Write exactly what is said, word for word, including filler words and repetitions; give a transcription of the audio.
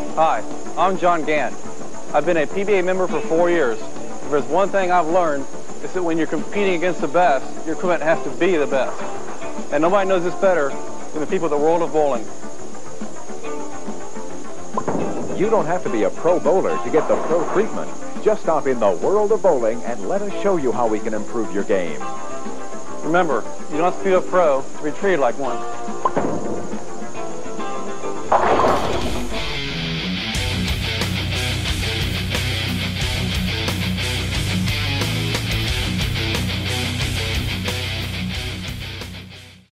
Hi, I'm John Gant. I've been a P B A member for four years. If there's one thing I've learned, it's that when you're competing against the best, your equipment has to be the best. And nobody knows this better than the people in the world of bowling. You don't have to be a pro bowler to get the pro treatment. Just stop in the world of bowling and let us show you how we can improve your game. Remember, you don't have to be a pro to be treated like one.